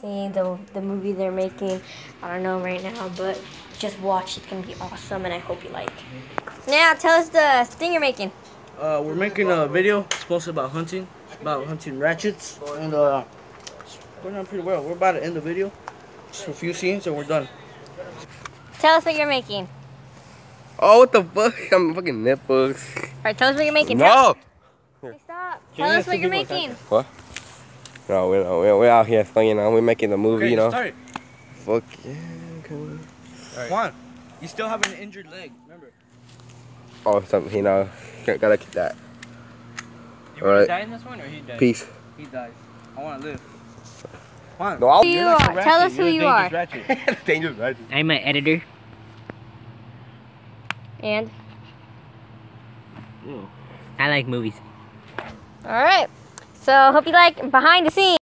seeing the movie they're making. I don't know right now, but just watch. It's gonna be awesome, and I hope you like. Now, tell us the thing you're making. We're making a video supposed about hunting ratchets, and it's going on pretty well. We're about to end the video, just a few scenes, and we're done. Tell us what you're making. Oh, what the fuck? I'm fucking nipples. Alright, tell us what you're making. No! Hey, stop. Tell us what you're making. What? No, we're out here, you know, we're making the movie, Okay, you know. Start. Fuck yeah. Come Right. Juan, you still have an injured leg, remember? on. Oh, something, you know, gotta keep that. You want to die in this one, or he dies? Peace. He dies. I want to live. Juan, No, I'll Who you are. Tell us who you are. dangerous ratchet. I'm an editor. And? I like movies. Alright. So, hope you like behind the scenes.